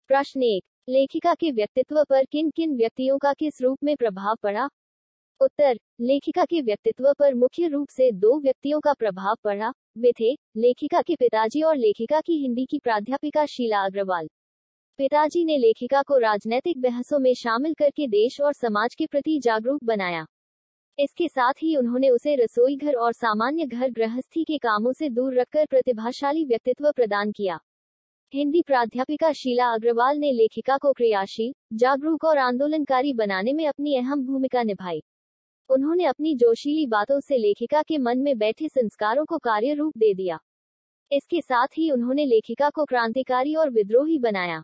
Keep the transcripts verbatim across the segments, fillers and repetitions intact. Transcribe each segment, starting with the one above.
प्रश्न एक, लेखिका के व्यक्तित्व पर किन किन व्यक्तियों का किस रूप में प्रभाव पड़ा? उत्तर, लेखिका के व्यक्तित्व पर मुख्य रूप से दो व्यक्तियों का प्रभाव पड़ा। वे थे लेखिका के पिताजी और लेखिका की हिंदी की प्राध्यापिका शीला अग्रवाल। पिताजी ने लेखिका को राजनैतिक बहसों में शामिल करके देश और समाज के प्रति जागरूक बनाया। इसके साथ ही उन्होंने उसे रसोई घर और सामान्य घर गृहस्थी के कामों से दूर रखकर प्रतिभाशाली व्यक्तित्व प्रदान किया। हिंदी प्राध्यापिका शीला अग्रवाल ने लेखिका को क्रियाशील, जागरूक और आंदोलनकारी बनाने में अपनी अहम भूमिका निभाई। उन्होंने अपनी जोशीली बातों से लेखिका के मन में बैठे संस्कारों को कार्य रूप दे दिया। इसके साथ ही उन्होंने लेखिका को क्रांतिकारी और विद्रोही बनाया।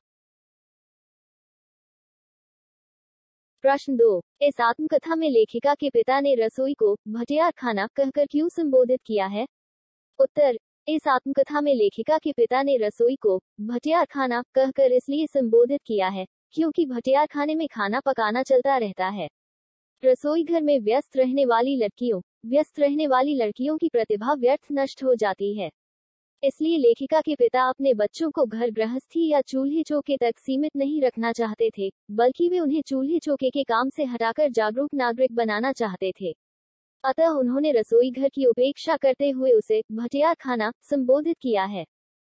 प्रश्न दो, इस आत्मकथा में लेखिका के पिता ने रसोई को भटियार खाना कहकर क्यों संबोधित किया है? उत्तर, इस आत्मकथा में लेखिका के पिता ने रसोई को भटियार खाना कहकर इसलिए संबोधित किया है क्योंकि भटियार खाने में खाना पकाना चलता रहता है। रसोई घर में व्यस्त रहने वाली लड़कियों व्यस्त रहने वाली लड़कियों की प्रतिभा व्यर्थ नष्ट हो जाती है। इसलिए लेखिका के पिता अपने बच्चों को घर गृहस्थी या चूल्हे चौके तक सीमित नहीं रखना चाहते थे, बल्कि वे उन्हें चूल्हे चौके के काम से हटाकर जागरूक नागरिक बनाना चाहते थे। अतः उन्होंने रसोई घर की उपेक्षा करते हुए उसे भटियार खाना संबोधित किया है।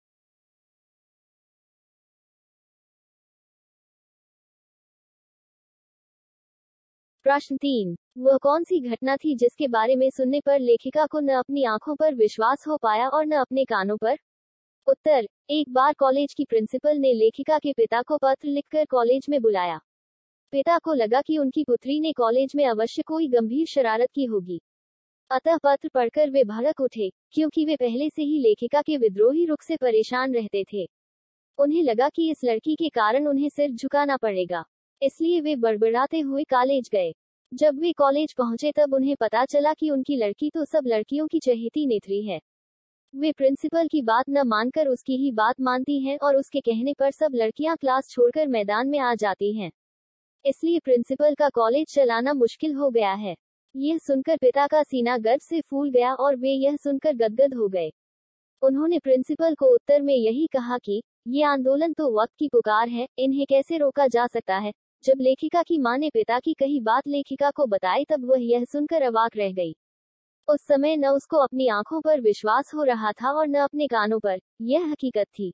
प्रश्न तीन, वह कौन सी घटना थी जिसके बारे में सुनने पर लेखिका को न अपनी आंखों पर विश्वास हो पाया और न अपने कानों पर? उत्तर, एक बार कॉलेज की प्रिंसिपल ने लेखिका के पिता को पत्र लिखकर कॉलेज में बुलाया। पिता को लगा कि उनकी पुत्री ने कॉलेज में अवश्य कोई गंभीर शरारत की होगी। अतः पत्र पढ़कर वे भड़क उठे, क्योंकि वे पहले से ही लेखिका के विद्रोही रुख से परेशान रहते थे। उन्हें लगा कि इस लड़की के कारण उन्हें सिर झुकाना पड़ेगा, इसलिए वे बड़बड़ाते हुए कॉलेज गए। जब वे कॉलेज पहुंचे तब उन्हें पता चला कि उनकी लड़की तो सब लड़कियों की चहेती नेत्री है। वे प्रिंसिपल की बात न मानकर उसकी ही बात मानती हैं और उसके कहने पर सब लड़कियां क्लास छोड़कर मैदान में आ जाती हैं। इसलिए प्रिंसिपल का कॉलेज चलाना मुश्किल हो गया है। यह सुनकर पिता का सीना गर्व से फूल गया और वे यह सुनकर गदगद हो गए। उन्होंने प्रिंसिपल को उत्तर में यही कहा कि ये आंदोलन तो वक्त की पुकार है, इन्हें कैसे रोका जा सकता है। जब लेखिका की मां ने पिता की कही बात लेखिका को बताई तब वह यह सुनकर अवाक रह गई। उस समय न उसको अपनी आंखों पर विश्वास हो रहा था और न अपने कानों पर, यह हकीकत थी।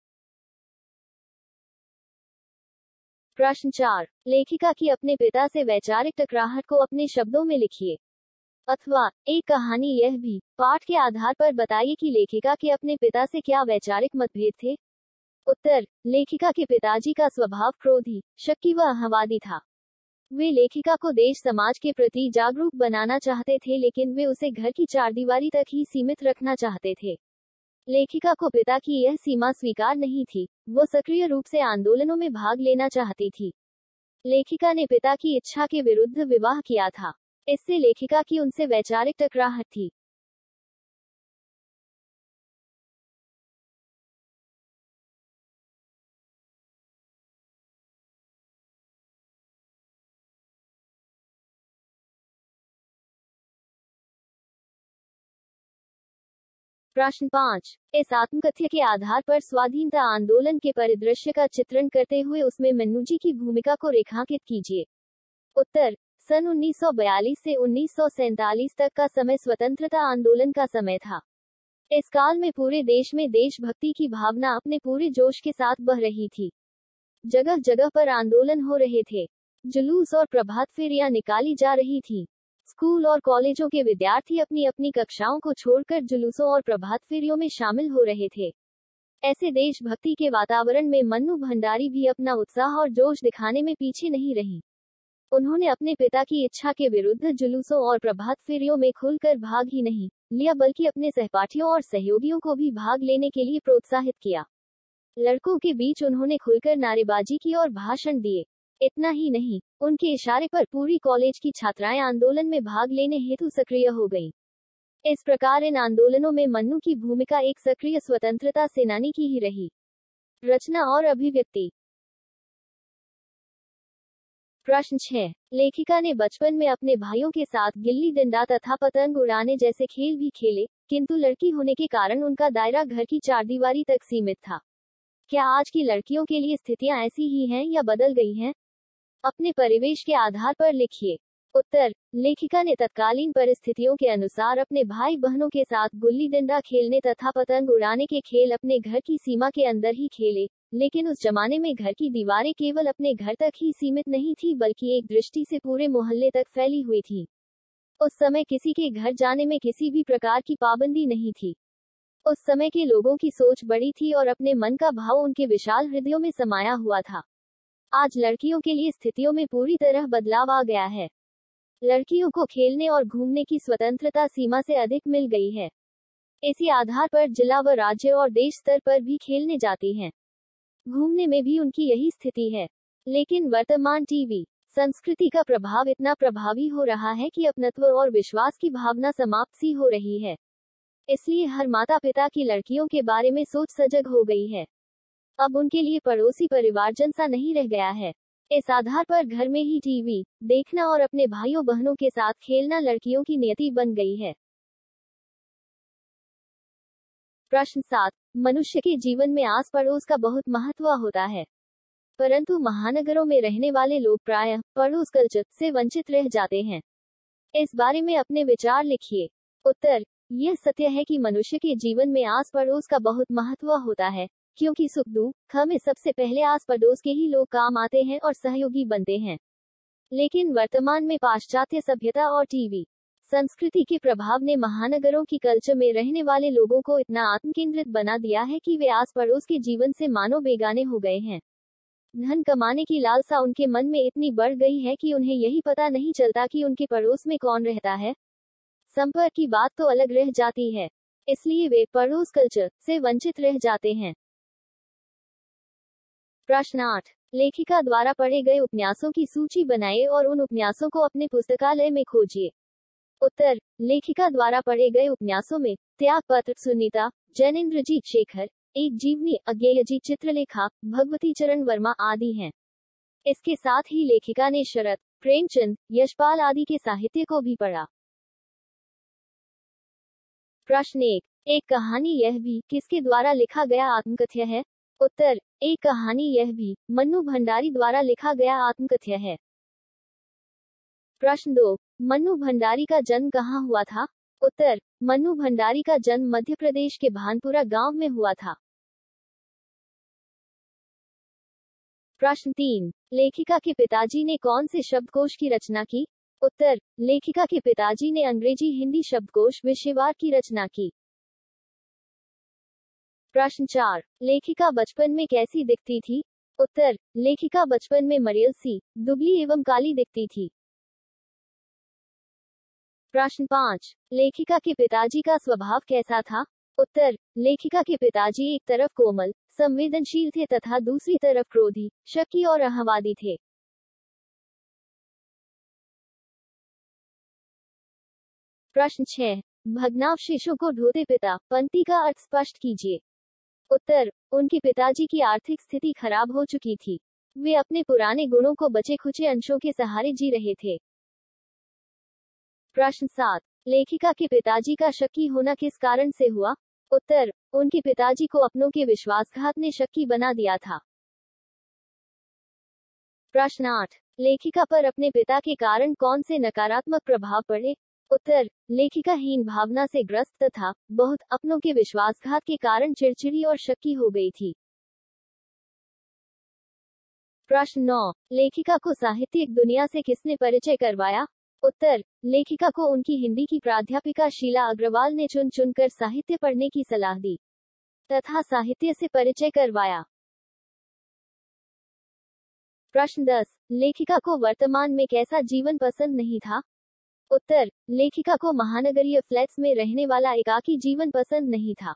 प्रश्न चार, लेखिका की अपने पिता से वैचारिक टकराहट को अपने शब्दों में लिखिए। अथवा एक कहानी यह भी पाठ के आधार पर बताइए कि लेखिका के अपने पिता से क्या वैचारिक मतभेद थे। उत्तर, लेखिका के पिताजी का स्वभाव क्रोधी, शक्की व अहंवादी था। वे लेखिका को देश समाज के प्रति जागरूक बनाना चाहते थे, लेकिन वे उसे घर की चारदीवारी तक ही सीमित रखना चाहते थे। लेखिका को पिता की यह सीमा स्वीकार नहीं थी, वो सक्रिय रूप से आंदोलनों में भाग लेना चाहती थी। लेखिका ने पिता की इच्छा के विरुद्ध विवाह किया था, इससे लेखिका की उनसे वैचारिक टकराहट थी। प्रश्न पाँच, इस आत्मकथ्य के आधार पर स्वाधीनता आंदोलन के परिदृश्य का चित्रण करते हुए उसमें मन्नू जी की भूमिका को रेखांकित कीजिए। उत्तर, सन उन्नीस सौ बयालीस से उन्नीस सौ सैंतालीस तक का समय स्वतंत्रता आंदोलन का समय था। इस काल में पूरे देश में देशभक्ति की भावना अपने पूरे जोश के साथ बह रही थी। जगह जगह पर आंदोलन हो रहे थे, जुलूस और प्रभात फेरियां निकाली जा रही थी। स्कूल और कॉलेजों के विद्यार्थी अपनी अपनी कक्षाओं को छोड़कर जुलूसों और प्रभात फेरियों में शामिल हो रहे थे। ऐसे देशभक्ति के वातावरण में मन्नू भंडारी भी अपना उत्साह और जोश दिखाने में पीछे नहीं रही। उन्होंने अपने पिता की इच्छा के विरुद्ध जुलूसों और प्रभात फेरियों में खुलकर भाग ही नहीं लिया, बल्कि अपने सहपाठियों और सहयोगियों को भी भाग लेने के लिए प्रोत्साहित किया। लड़कों के बीच उन्होंने खुलकर नारेबाजी की और भाषण दिए। इतना ही नहीं, उनके इशारे पर पूरी कॉलेज की छात्राएं आंदोलन में भाग लेने हेतु सक्रिय हो गईं। इस प्रकार इन आंदोलनों में मन्नू की भूमिका एक सक्रिय स्वतंत्रता सेनानी की ही रही। रचना और अभिव्यक्ति। प्रश्न छह, लेखिका ने बचपन में अपने भाइयों के साथ गिल्ली डंडा तथा पतंग उड़ाने जैसे खेल भी खेले, किंतु लड़की होने के कारण उनका दायरा घर की चारदीवारी तक सीमित था। क्या आज की लड़कियों के लिए स्थितियां ऐसी ही हैं या बदल गई हैं? अपने परिवेश के आधार पर लिखिए। उत्तर, लेखिका ने तत्कालीन परिस्थितियों के अनुसार अपने भाई बहनों के साथ गुल्ली डंडा खेलने तथा पतंग उड़ाने के खेल अपने घर की सीमा के अंदर ही खेले, लेकिन उस जमाने में घर की दीवारें केवल अपने घर तक ही सीमित नहीं थी बल्कि एक दृष्टि से पूरे मोहल्ले तक फैली हुई थी। उस समय किसी के घर जाने में किसी भी प्रकार की पाबंदी नहीं थी। उस समय के लोगों की सोच बड़ी थी और अपने मन का भाव उनके विशाल हृदयों में समाया हुआ था। आज लड़कियों के लिए स्थितियों में पूरी तरह बदलाव आ गया है। लड़कियों को खेलने और घूमने की स्वतंत्रता सीमा से अधिक मिल गई है। इसी आधार पर जिला व राज्य और देश स्तर पर भी खेलने जाती हैं। घूमने में भी उनकी यही स्थिति है। लेकिन वर्तमान टीवी संस्कृति का प्रभाव इतना प्रभावी हो रहा है कि अपनत्व और विश्वास की भावना समाप्त सी हो रही है। इसलिए हर माता पिता की लड़कियों के बारे में सोच सजग हो गई है। अब उनके लिए पड़ोसी परिवारजन सा नहीं रह गया है। इस आधार पर घर में ही टीवी देखना और अपने भाइयों बहनों के साथ खेलना लड़कियों की नियति बन गई है। प्रश्न सात। मनुष्य के जीवन में आस पड़ोस का बहुत महत्व होता है, परंतु महानगरों में रहने वाले लोग प्रायः पड़ोस कल्चर से वंचित रह जाते हैं। इस बारे में अपने विचार लिखिए। उत्तर, यह सत्य है कि मनुष्य के जीवन में आस पड़ोस का बहुत महत्व होता है, क्योंकि सुख दुख में सबसे पहले आस पड़ोस के ही लोग काम आते हैं और सहयोगी बनते हैं। लेकिन वर्तमान में पाश्चात्य सभ्यता और टीवी संस्कृति के प्रभाव ने महानगरों की कल्चर में रहने वाले लोगों को इतना आत्मकेंद्रित बना दिया है कि वे आस पड़ोस के जीवन से मानो बेगाने हो गए हैं। धन कमाने की लालसा उनके मन में इतनी बढ़ गई है कि उन्हें यही पता नहीं चलता कि उनके पड़ोस में कौन रहता है। संपर्क की बात तो अलग रह जाती है, इसलिए वे पड़ोस कल्चर से वंचित रह जाते हैं। प्रश्न आठ। लेखिका द्वारा पढ़े गए उपन्यासों की सूची बनाएं और उन उपन्यासों को अपने पुस्तकालय में खोजिए। उत्तर, लेखिका द्वारा पढ़े गए उपन्यासों में त्यागपत्र, सुनीता, जैनेन्द्रजीत शेखर, एक जीवनी, अज्ञेयजी, चित्रलेखा, भगवती चरण वर्मा आदि हैं। इसके साथ ही लेखिका ने शरत, प्रेमचंद, यशपाल आदि के साहित्य को भी पढ़ा। प्रश्न एक। एक कहानी यह भी किसके द्वारा लिखा गया आत्मकथ्य है? उत्तर, एक कहानी यह भी मन्नू भंडारी द्वारा लिखा गया आत्मकथ्य है। प्रश्न दो। मन्नू भंडारी का जन्म कहाँ हुआ था? उत्तर, मन्नू भंडारी का जन्म मध्य प्रदेश के भानपुरा गांव में हुआ था। प्रश्न तीन। लेखिका के पिताजी ने कौन से शब्दकोश की रचना की? उत्तर, लेखिका के पिताजी ने अंग्रेजी हिंदी शब्दकोश विषयवार की रचना की। प्रश्न चार। लेखिका बचपन में कैसी दिखती थी? उत्तर, लेखिका बचपन में मरियल सी, दुबली एवं काली दिखती थी। प्रश्न पाँच। लेखिका के पिताजी का स्वभाव कैसा था? उत्तर, लेखिका के पिताजी एक तरफ कोमल, संवेदनशील थे तथा दूसरी तरफ क्रोधी, शकी और अहंवादी थे। प्रश्न छह। भग्नावशेषों को ढोते पिता, पंक्ति का अर्थ स्पष्ट कीजिए। उत्तर, उनके पिताजी की आर्थिक स्थिति खराब हो चुकी थी। वे अपने पुराने गुणों को बचे खुचे अंशों के सहारे जी रहे थे। प्रश्न सात। लेखिका के पिताजी का शक्की होना किस कारण से हुआ? उत्तर, उनके पिताजी को अपनों के विश्वासघात ने शक्की बना दिया था। प्रश्न आठ। लेखिका पर अपने पिता के कारण कौन से नकारात्मक प्रभाव पड़े? उत्तर, लेखिका हीन भावना से ग्रस्त तथा बहुत अपनों के विश्वासघात के कारण चिड़चिड़ी और शक्की हो गई थी। प्रश्न नौ। लेखिका को साहित्यिक दुनिया से किसने परिचय करवाया? उत्तर, लेखिका को उनकी हिंदी की प्राध्यापिका शीला अग्रवाल ने चुन चुनकर साहित्य पढ़ने की सलाह दी तथा साहित्य से परिचय करवाया। प्रश्न दस। लेखिका को वर्तमान में कैसा जीवन पसंद नहीं था? उत्तर, लेखिका को महानगरीय फ्लैट्स में रहने वाला एकाकी जीवन पसंद नहीं था।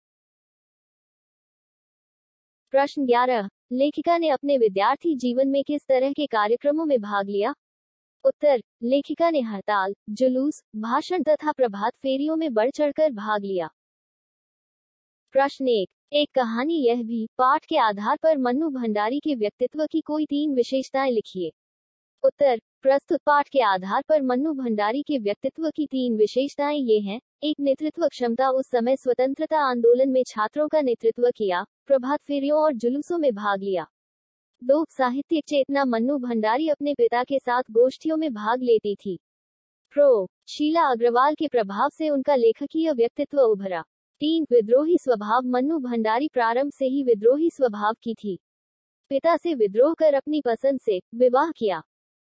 प्रश्न ग्यारह। लेखिका ने अपने विद्यार्थी जीवन में किस तरह के कार्यक्रमों में भाग लिया? उत्तर, लेखिका ने हड़ताल, जुलूस, भाषण तथा प्रभात फेरियों में बढ़ चढ़कर भाग लिया। प्रश्न एक। एक कहानी यह भी पाठ के आधार पर मन्नू भंडारी के व्यक्तित्व की कोई तीन विशेषताएं लिखिए। उत्तर, प्रस्तुत पाठ के आधार पर मन्नू भंडारी के व्यक्तित्व की तीन विशेषताएं ये हैं। एक, नेतृत्व क्षमता। उस समय स्वतंत्रता आंदोलन में छात्रों का नेतृत्व किया, प्रभात फेरियों और जुलूसों में भाग लिया। दो, साहित्यिक चेतना। मन्नू भंडारी अपने पिता के साथ गोष्ठियों में भाग लेती थी। प्रो, शीला अग्रवाल के प्रभाव से उनका लेखकीय व्यक्तित्व उभरा। तीन, विद्रोही स्वभाव। मन्नू भंडारी प्रारंभ से ही विद्रोही स्वभाव की थी। पिता से विद्रोह कर अपनी पसंद से विवाह किया।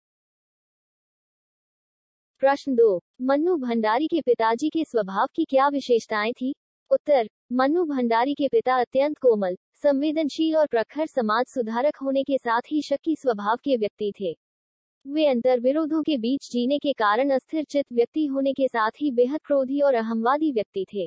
प्रश्न दो, मन्नू भंडारी के पिताजी के स्वभाव की क्या विशेषताएं थी? उत्तर, मन्नू भंडारी के पिता अत्यंत कोमल, संवेदनशील और प्रखर समाज सुधारक होने के साथ ही शक्की स्वभाव के व्यक्ति थे। वे अंतर विरोधों के बीच जीने के कारण अस्थिर चित्त व्यक्ति होने के साथ ही बेहद क्रोधी और अहंवादी व्यक्ति थे।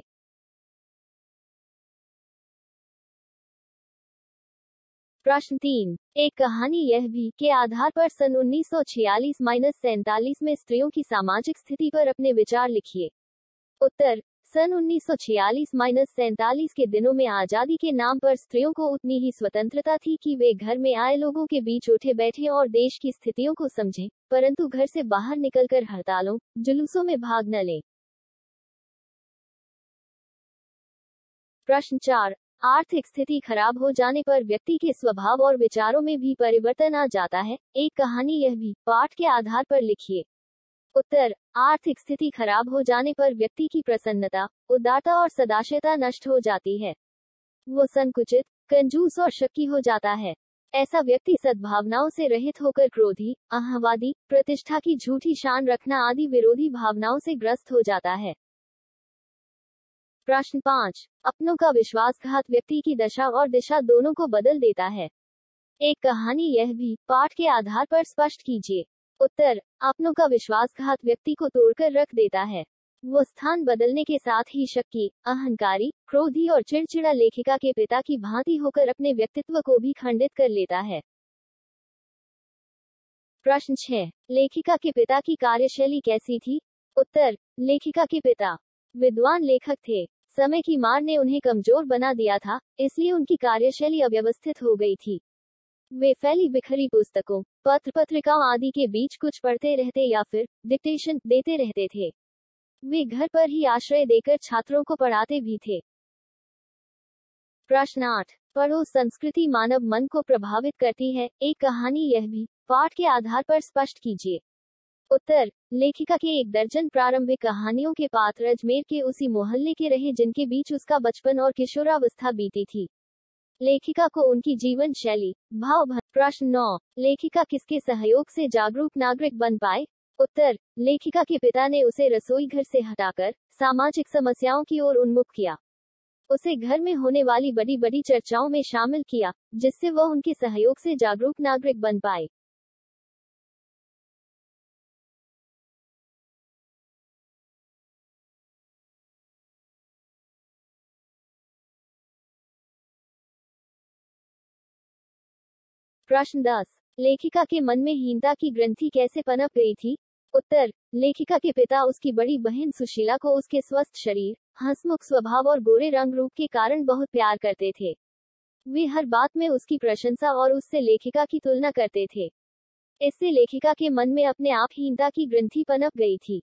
प्रश्न तीन, एक कहानी यह भी के आधार पर सन उन्नीस सौ छियालीस सैंतालीस में स्त्रियों की सामाजिक स्थिति पर अपने विचार लिखिए। उत्तर, सन उन्नीस सौ छियालीस सैंतालीस के दिनों में आजादी के नाम पर स्त्रियों को उतनी ही स्वतंत्रता थी कि वे घर में आए लोगों के बीच उठे बैठे और देश की स्थितियों को समझें, परंतु घर से बाहर निकलकर हड़तालों, जुलूसों में भाग न लें। प्रश्न चार, आर्थिक स्थिति खराब हो जाने पर व्यक्ति के स्वभाव और विचारों में भी परिवर्तन आ जाता है। एक कहानी यह भी पाठ के आधार पर लिखिए। उत्तर, आर्थिक स्थिति खराब हो जाने पर व्यक्ति की प्रसन्नता, उदारता और सदाशयता नष्ट हो जाती है। वो संकुचित, कंजूस और शक्की हो जाता है। ऐसा व्यक्ति सद्भावनाओं से रहित होकर क्रोधी, अहंवादी, प्रतिष्ठा की झूठी शान रखना आदि विरोधी भावनाओं से ग्रस्त हो जाता है। प्रश्न पाँच, अपनों का विश्वासघात व्यक्ति की दशा और दिशा दोनों को बदल देता है। एक कहानी यह भी पाठ के आधार पर स्पष्ट कीजिए। उत्तर, अपनों का विश्वासघात व्यक्ति को तोड़कर रख देता है। वो स्थान बदलने के साथ ही शक्की, अहंकारी, क्रोधी और चिड़चिड़ा लेखिका के पिता की भांति होकर अपने व्यक्तित्व को भी खंडित कर लेता है। प्रश्न छह, लेखिका के पिता की कार्यशैली कैसी थी? उत्तर, लेखिका के पिता विद्वान लेखक थे। समय की मार ने उन्हें कमजोर बना दिया था, इसलिए उनकी कार्यशैली अव्यवस्थित हो गई थी। वे फैली बिखरी पुस्तकों, पत्र पत्रिकाओं आदि के बीच कुछ पढ़ते रहते या फिर डिक्टेशन देते रहते थे। वे घर पर ही आश्रय देकर छात्रों को पढ़ाते भी थे। प्रश्न आठ, पढ़ो संस्कृति मानव मन को प्रभावित करती है। एक कहानी यह भी पाठ के आधार पर स्पष्ट कीजिए। उत्तर, लेखिका के एक दर्जन प्रारंभिक कहानियों के पात्र अजमेर के उसी मोहल्ले के रहे जिनके बीच उसका बचपन और किशोरावस्था बीती थी। लेखिका को उनकी जीवन शैली, भाव भन। प्रश्न नौ, लेखिका किसके सहयोग से जागरूक नागरिक बन पाए? उत्तर, लेखिका के पिता ने उसे रसोई घर से हटाकर सामाजिक समस्याओं की ओर उन्मुख किया। उसे घर में होने वाली बड़ी बड़ी चर्चाओं में शामिल किया, जिससे वह उनके सहयोग से जागरूक नागरिक बन पाए। प्रश्न दस, लेखिका के मन में हीनता की ग्रंथि कैसे पनप गई थी? उत्तर, लेखिका के पिता उसकी बड़ी बहन सुशीला को उसके स्वस्थ शरीर, हंसमुख स्वभाव और गोरे रंग रूप के कारण बहुत प्यार करते थे। वे हर बात में उसकी प्रशंसा और उससे लेखिका की तुलना करते थे। इससे लेखिका के मन में अपने आप हीनता की ग्रंथि पनप गई थी।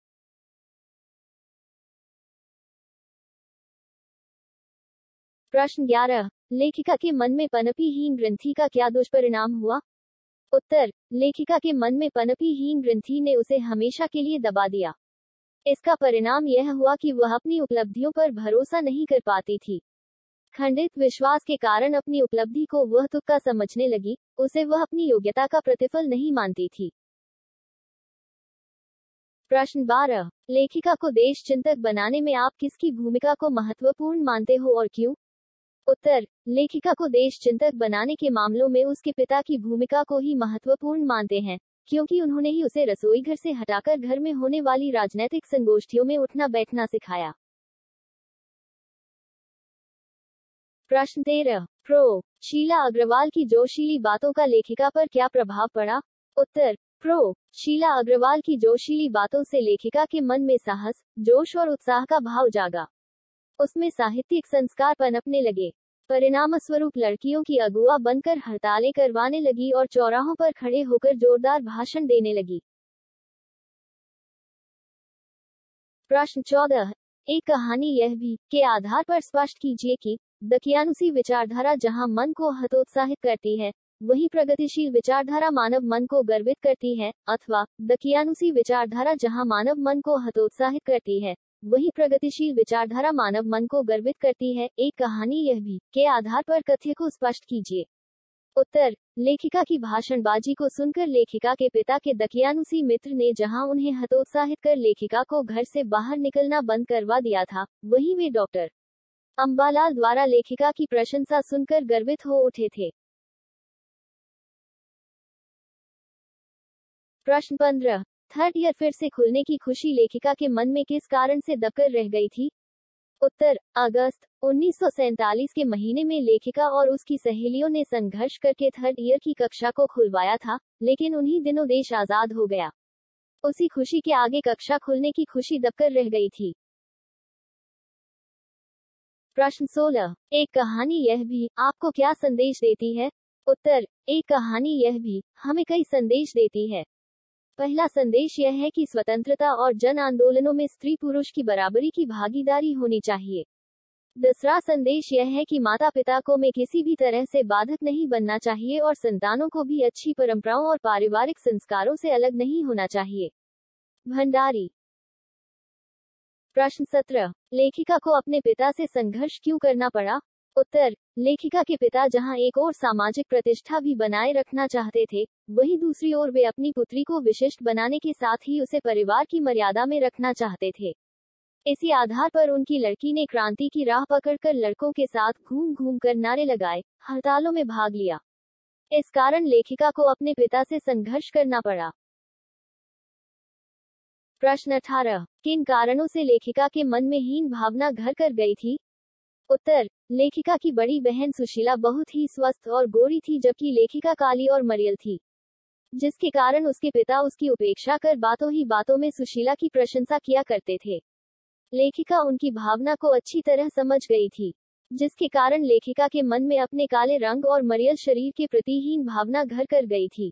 प्रश्न ग्यारह, लेखिका के मन में पनपी हीन ग्रंथि का क्या दुष्परिणाम हुआ? उत्तर, लेखिका के मन में पनपी हीन ग्रंथि ने उसे हमेशा के लिए दबा दिया। इसका परिणाम यह हुआ कि वह अपनी उपलब्धियों पर भरोसा नहीं कर पाती थी। खंडित विश्वास के कारण अपनी उपलब्धि को वह तुक्का समझने लगी, उसे वह अपनी योग्यता का प्रतिफल नहीं मानती थी। प्रश्न बारह, लेखिका को देश चिंतक बनाने में आप किसकी भूमिका को महत्वपूर्ण मानते हो और क्यों? उत्तर, लेखिका को देश चिंतक बनाने के मामलों में उसके पिता की भूमिका को ही महत्वपूर्ण मानते हैं, क्योंकि उन्होंने ही उसे रसोई घर से हटाकर घर में होने वाली राजनीतिक संगोष्ठियों में उठना बैठना सिखाया। प्रश्न तेरह, प्रो, शीला अग्रवाल की जोशीली बातों का लेखिका पर क्या प्रभाव पड़ा? उत्तर, प्रो, शीला अग्रवाल की जोशीली बातों से लेखिका के मन में साहस, जोश और उत्साह का भाव जागा। उसमें साहित्यिक संस्कार पनपने लगे। परिणामस्वरूप लड़कियों की अगुआ बनकर हड़तालें करवाने लगी और चौराहों पर खड़े होकर जोरदार भाषण देने लगी। प्रश्न चौदह। एक कहानी यह भी के आधार पर स्पष्ट कीजिए कि दकियानुसी विचारधारा जहां मन को हतोत्साहित करती है, वही प्रगतिशील विचारधारा मानव मन को गर्वित करती है, अथवा दकियानुसी विचारधारा जहां मानव मन को हतोत्साहित करती है, वही प्रगतिशील विचारधारा मानव मन को गर्वित करती है। एक कहानी यह भी के आधार पर कथ्य को स्पष्ट कीजिए। उत्तर। लेखिका की भाषणबाजी को सुनकर लेखिका के पिता के दकियानुसी मित्र ने जहां उन्हें हतोत्साहित कर लेखिका को घर से बाहर निकलना बंद करवा दिया था, वहीं वे डॉक्टर अंबालाल द्वारा लेखिका की प्रशंसा सुनकर गर्वित हो उठे थे। प्रश्न पंद्रह। थर्ड ईयर फिर से खुलने की खुशी लेखिका के मन में किस कारण से दबकर रह गई थी? उत्तर। अगस्त उन्नीस सौ सैंतालीस के महीने में लेखिका और उसकी सहेलियों ने संघर्ष करके थर्ड ईयर की कक्षा को खुलवाया था, लेकिन उन्हीं दिनों देश आजाद हो गया। उसी खुशी के आगे कक्षा खुलने की खुशी दबकर रह गई थी। प्रश्न सोलह। एक कहानी यह भी आपको क्या संदेश देती है? उत्तर। एक कहानी यह भी हमें कई संदेश देती है। पहला संदेश यह है कि स्वतंत्रता और जन आंदोलनों में स्त्री पुरुष की बराबरी की भागीदारी होनी चाहिए। दूसरा संदेश यह है कि माता पिता को में किसी भी तरह से बाधक नहीं बनना चाहिए और संतानों को भी अच्छी परंपराओं और पारिवारिक संस्कारों से अलग नहीं होना चाहिए। भंडारी। प्रश्न सत्रह। लेखिका को अपने पिता से संघर्ष क्यों करना पड़ा? उत्तर। लेखिका के पिता जहां एक ओर सामाजिक प्रतिष्ठा भी बनाए रखना चाहते थे, वहीं दूसरी ओर वे अपनी पुत्री को विशिष्ट बनाने के साथ ही उसे परिवार की मर्यादा में रखना चाहते थे। इसी आधार पर उनकी लड़की ने क्रांति की राह पकड़कर लड़कों के साथ घूम घूम कर नारे लगाए, हड़तालों में भाग लिया। इस कारण लेखिका को अपने पिता से संघर्ष करना पड़ा। प्रश्न अठारह। किन कारणों से लेखिका के मन में हीन भावना घर कर गई थी? उत्तर। लेखिका की बड़ी बहन सुशीला बहुत ही स्वस्थ और गोरी थी, जबकि लेखिका काली और मरियल थी, जिसके कारण उसके पिता उसकी उपेक्षा कर बातों ही बातों में सुशीला की प्रशंसा किया करते थे। लेखिका उनकी भावना को अच्छी तरह समझ गई थी, जिसके कारण लेखिका के मन में अपने काले रंग और मरियल शरीर के प्रति हीन भावना घर कर गई थी।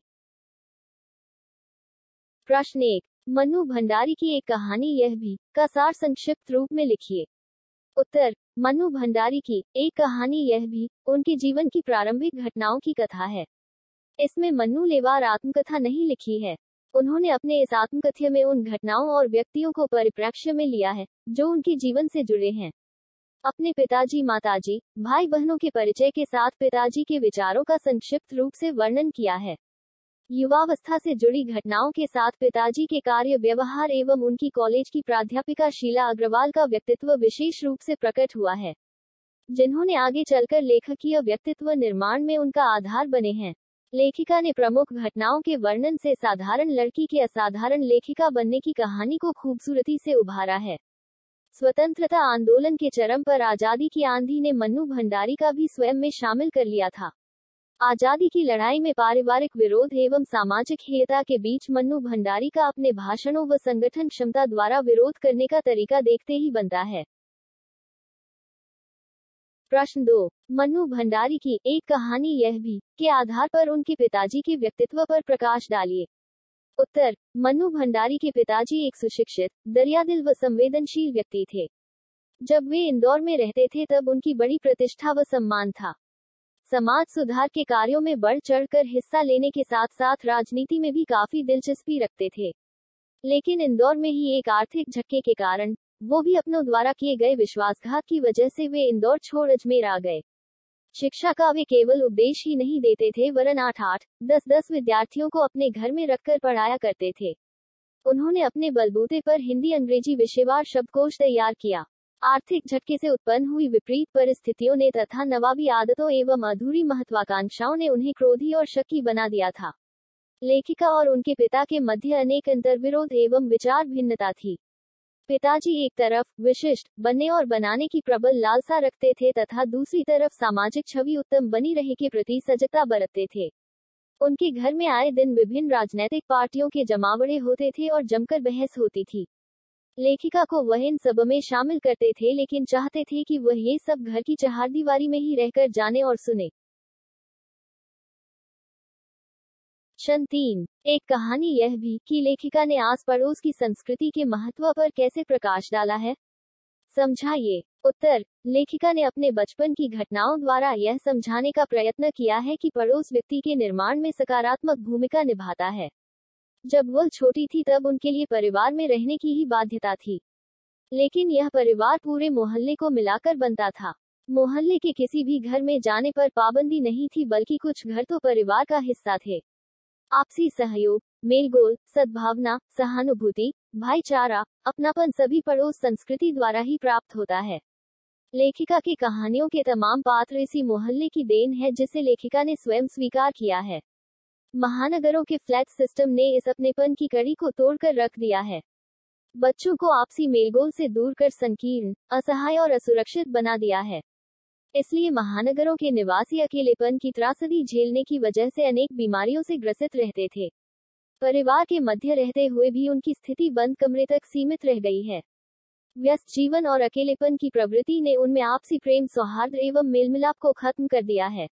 प्रश्न एक। मन्नू भंडारी की एक कहानी यह भी का सार संक्षिप्त रूप में लिखिए। उत्तर। मन्नू भंडारी की एक कहानी यह भी उनके जीवन की प्रारंभिक घटनाओं की कथा है। इसमें मन्नू लेवार आत्मकथा नहीं लिखी है। उन्होंने अपने इस आत्मकथ्य में उन घटनाओं और व्यक्तियों को परिप्रेक्ष्य में लिया है जो उनके जीवन से जुड़े हैं। अपने पिताजी, माताजी, भाई बहनों के परिचय के साथ पिताजी के विचारों का संक्षिप्त रूप से वर्णन किया है। युवावस्था से जुड़ी घटनाओं के साथ पिताजी के कार्य व्यवहार एवं उनकी कॉलेज की प्राध्यापिका शीला अग्रवाल का व्यक्तित्व विशेष रूप से प्रकट हुआ है, जिन्होंने आगे चलकर लेखकीय व्यक्तित्व निर्माण में उनका आधार बने हैं। लेखिका ने प्रमुख घटनाओं के वर्णन से साधारण लड़की के असाधारण लेखिका बनने की कहानी को खूबसूरती से उभारा है। स्वतंत्रता आंदोलन के चरम पर आजादी की आंधी ने मन्नू भंडारी का भी स्वयं में शामिल कर लिया था। आजादी की लड़ाई में पारिवारिक विरोध एवं सामाजिक हेयता के बीच मन्नू भंडारी का अपने भाषणों व संगठन क्षमता द्वारा विरोध करने का तरीका देखते ही बनता है। प्रश्न दो। मन्नू भंडारी की एक कहानी यह भी के आधार पर उनके पिताजी के व्यक्तित्व पर प्रकाश डालिए। उत्तर। मन्नू भंडारी के पिताजी एक सुशिक्षित, दरियादिल व संवेदनशील व्यक्ति थे। जब वे इंदौर में रहते थे तब उनकी बड़ी प्रतिष्ठा व सम्मान था। समाज सुधार के कार्यों में बढ़ चढ़कर हिस्सा लेने के साथ साथ राजनीति में भी काफी दिलचस्पी रखते थे। लेकिन इंदौर में ही एक आर्थिक झटके के कारण, वो भी अपनों द्वारा किए गए विश्वासघात की वजह से वे इंदौर छोड़ अजमेर आ गए। शिक्षा का वे केवल उपदेश ही नहीं देते थे, वरन आठ आठ, दस दस विद्यार्थियों को अपने घर में रखकर पढ़ाया करते थे। उन्होंने अपने बलबूते पर हिंदी अंग्रेजी विषयवार शब्दकोश तैयार किया। आर्थिक झटके से उत्पन्न हुई विपरीत परिस्थितियों ने तथा नवाबी आदतों एवं अधूरी महत्वाकांक्षाओं ने उन्हें क्रोधी और शक्की बना दिया था। लेखिका और उनके पिता के मध्य अनेक अंतर्विरोध एवं विचार भिन्नता थी। पिताजी एक तरफ विशिष्ट बनने और बनाने की प्रबल लालसा रखते थे तथा दूसरी तरफ सामाजिक छवि उत्तम बनी रहे के प्रति सजगता बरतते थे। उनके घर में आए दिन विभिन्न राजनैतिक पार्टियों के जमावड़े होते थे और जमकर बहस होती थी। लेखिका को वह इन सब में शामिल करते थे, लेकिन चाहते थे कि वह ये सब घर की चहारदीवारी में ही रहकर जाने और सुने। क्षण तीन। एक कहानी यह भी कि लेखिका ने आस पड़ोस की संस्कृति के महत्व पर कैसे प्रकाश डाला है। समझाइए। उत्तर। लेखिका ने अपने बचपन की घटनाओं द्वारा यह समझाने का प्रयत्न किया है कि पड़ोस व्यक्ति के निर्माण में सकारात्मक भूमिका निभाता है। जब वह छोटी थी तब उनके लिए परिवार में रहने की ही बाध्यता थी, लेकिन यह परिवार पूरे मोहल्ले को मिलाकर बनता था। मोहल्ले के किसी भी घर में जाने पर पाबंदी नहीं थी, बल्कि कुछ घर तो परिवार का हिस्सा थे। आपसी सहयोग, मेलगोल, सद्भावना, सहानुभूति, भाईचारा, अपनापन सभी पड़ोस संस्कृति द्वारा ही प्राप्त होता है। लेखिका की कहानियों के तमाम पात्र इसी मोहल्ले की देन है, जिसे लेखिका ने स्वयं स्वीकार किया है। महानगरों के फ्लैट सिस्टम ने इस अपनेपन की कड़ी को तोड़कर रख दिया है। बच्चों को आपसी मेलगोल से दूर कर संकीर्ण, असहाय और असुरक्षित बना दिया है। इसलिए महानगरों के निवासी अकेलेपन की त्रासदी झेलने की वजह से अनेक बीमारियों से ग्रसित रहते थे। परिवार के मध्य रहते हुए भी उनकी स्थिति बंद कमरे तक सीमित रह गई है। व्यस्त जीवन और अकेलेपन की प्रवृत्ति ने उनमें आपसी प्रेम, सौहार्द एवं मेलमिलाप को खत्म कर दिया है।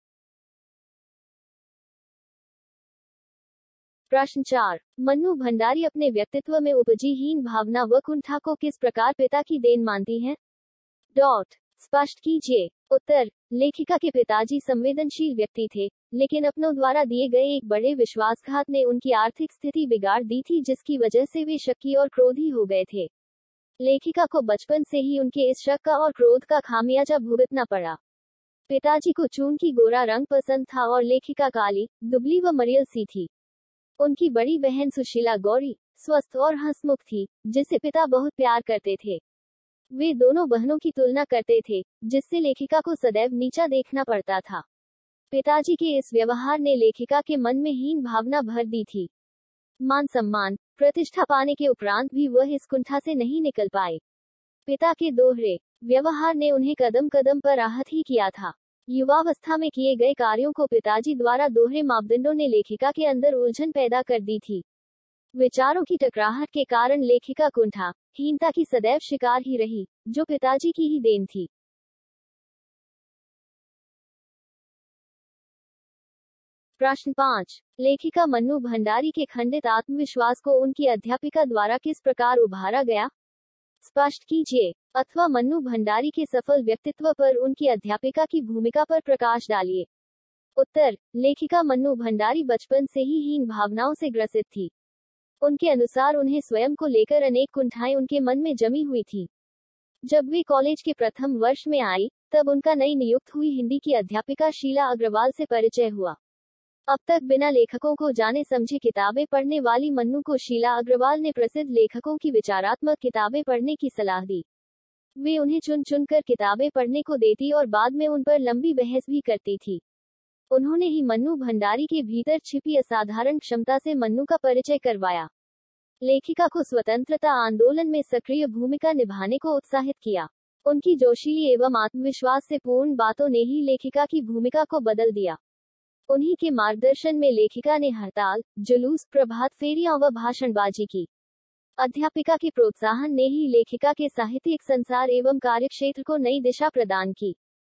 प्रश्न चार। मन्नू भंडारी अपने व्यक्तित्व में उपजी हीन भावना व कुंठा को किस प्रकार पिता की देन मानती हैं? डॉट स्पष्ट कीजिए। उत्तर। लेखिका के पिताजी संवेदनशील व्यक्ति थे, लेकिन अपनों द्वारा दिए गए एक बड़े विश्वासघात ने उनकी आर्थिक स्थिति बिगाड़ दी थी, जिसकी वजह से वे शक्की और क्रोधी हो गए थे। लेखिका को बचपन से ही उनके इस शक का और क्रोध का खामियाजा भुगतना पड़ा। पिताजी को चूंकि गोरा रंग पसंद था और लेखिका काली, दुबली व मरियल सी थी। उनकी बड़ी बहन सुशीला गौरी, स्वस्थ और हंसमुख थी, जिसे पिता बहुत प्यार करते थे। वे दोनों बहनों की तुलना करते थे, जिससे लेखिका को सदैव नीचा देखना पड़ता था। पिताजी के इस व्यवहार ने लेखिका के मन में हीन भावना भर दी थी। मान सम्मान, प्रतिष्ठा पाने के उपरांत भी वह इस कुंठा से नहीं निकल पाए। पिता के दोहरे व्यवहार ने उन्हें कदम कदम पर आहत ही किया था। युवावस्था में किए गए कार्यों को पिताजी द्वारा दोहरे मापदंडों ने लेखिका के अंदर उलझन पैदा कर दी थी। विचारों की टकराहट के कारण लेखिका कुंठा, हीनता की सदैव शिकार ही रही, जो पिताजी की ही देन थी। प्रश्न पाँच। लेखिका मन्नू भंडारी के खंडित आत्मविश्वास को उनकी अध्यापिका द्वारा किस प्रकार उभारा गया? स्पष्ट कीजिए। अथवा मन्नू भंडारी के सफल व्यक्तित्व पर उनकी अध्यापिका की भूमिका पर प्रकाश डालिए। उत्तर। लेखिका मन्नू भंडारी बचपन से ही हीन भावनाओं से ग्रसित थी। उनके अनुसार उन्हें स्वयं को लेकर अनेक कुंठाएं उनके मन में जमी हुई थी। जब वे कॉलेज के प्रथम वर्ष में आई, तब उनका नई नियुक्त हुई हिंदी की अध्यापिका शीला अग्रवाल से परिचय हुआ। अब तक बिना लेखकों को जाने समझे किताबें पढ़ने वाली मन्नू को शीला अग्रवाल ने प्रसिद्ध लेखकों की विचारात्मक किताबें पढ़ने की सलाह दी। वे उन्हें चुन चुनकर किताबें पढ़ने को देती और बाद में उन पर लंबी बहस भी करती थी। उन्होंने ही मन्नू भंडारी के भीतर छिपी असाधारण क्षमता से मन्नू का परिचय करवाया। लेखिका को स्वतंत्रता आंदोलन में सक्रिय भूमिका निभाने को उत्साहित किया। उनकी जोशीली एवं आत्मविश्वास से पूर्ण बातों ने ही लेखिका की भूमिका को बदल दिया। उन्हीं के मार्गदर्शन में लेखिका ने हड़ताल, जुलूस, प्रभात फेरियां व भाषणबाजी की। अध्यापिका के प्रोत्साहन ने ही लेखिका के साहित्यिक संसार एवं कार्यक्षेत्र को नई दिशा प्रदान की।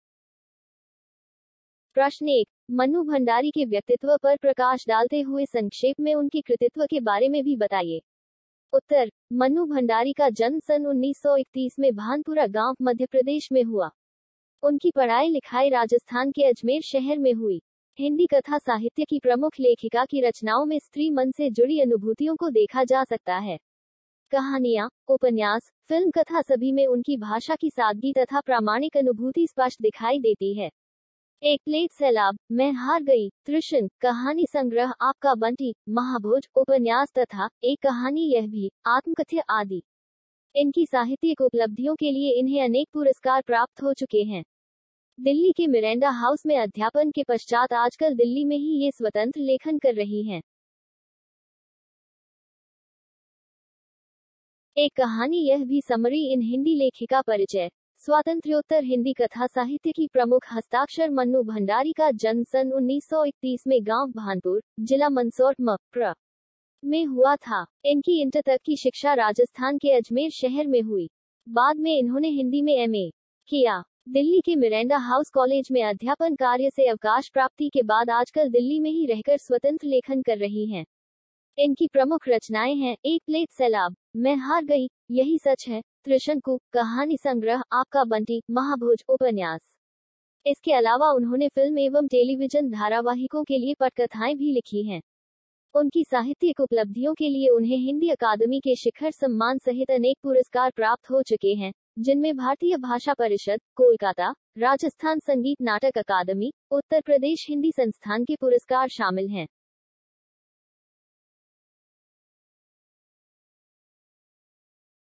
प्रश्न एक। मन्नू भंडारी के व्यक्तित्व पर प्रकाश डालते हुए संक्षेप में उनके कृतित्व के बारे में भी बताइए। उत्तर। मन्नू भंडारी का जन्म सन उन्नीस सौ इकतीस में भानपुरा गांव, मध्य प्रदेश में हुआ। उनकी पढ़ाई लिखाई राजस्थान के अजमेर शहर में हुई। हिंदी कथा साहित्य की प्रमुख लेखिका की रचनाओं में स्त्री मन से जुड़ी अनुभूतियों को देखा जा सकता है। कहानियां, उपन्यास, फिल्म कथा सभी में उनकी भाषा की सादगी तथा प्रामाणिक अनुभूति स्पष्ट दिखाई देती है। एक प्लेट सैलाब, मैं हार गई, त्रिशन, कहानी संग्रह आपका बंटी, महाभोज, उपन्यास तथा एक कहानी यह भी, आत्मकथ्य आदि। इनकी साहित्यिक उपलब्धियों के लिए इन्हें अनेक पुरस्कार प्राप्त हो चुके हैं। दिल्ली के मिरेंडा हाउस में अध्यापन के पश्चात आजकल दिल्ली में ही ये स्वतंत्र लेखन कर रही हैं। एक कहानी यह भी, समरी इन हिंदी लेखिका परिचय। स्वातंत्र्योत्तर हिंदी कथा साहित्य की प्रमुख हस्ताक्षर मन्नू भंडारी का जन्म सन उन्नीस सौ इकतीस में गांव भानपुर, जिला मंदसौर, म. प्र. में हुआ था। इनकी इंटर तक की शिक्षा राजस्थान के अजमेर शहर में हुई। बाद में इन्होंने हिंदी में एम ए किया। दिल्ली के मिरांडा हाउस कॉलेज में अध्यापन कार्य से अवकाश प्राप्ति के बाद आजकल दिल्ली में ही रहकर स्वतंत्र लेखन कर रही हैं। इनकी प्रमुख रचनाएं हैं एक प्लेट सैलाब, मैं हार गई, यही सच है, त्रिशंकु, कहानी संग्रह, आपका बंटी, महाभोज, उपन्यास। इसके अलावा उन्होंने फिल्म एवं टेलीविजन धारावाहिकों के लिए पटकथाएं भी लिखी हैं। उनकी साहित्यिक उपलब्धियों के लिए उन्हें हिंदी अकादमी के शिखर सम्मान सहित अनेक पुरस्कार प्राप्त हो चुके हैं, जिनमें भारतीय भाषा परिषद, कोलकाता, राजस्थान संगीत नाटक अकादमी, उत्तर प्रदेश हिंदी संस्थान के पुरस्कार शामिल हैं।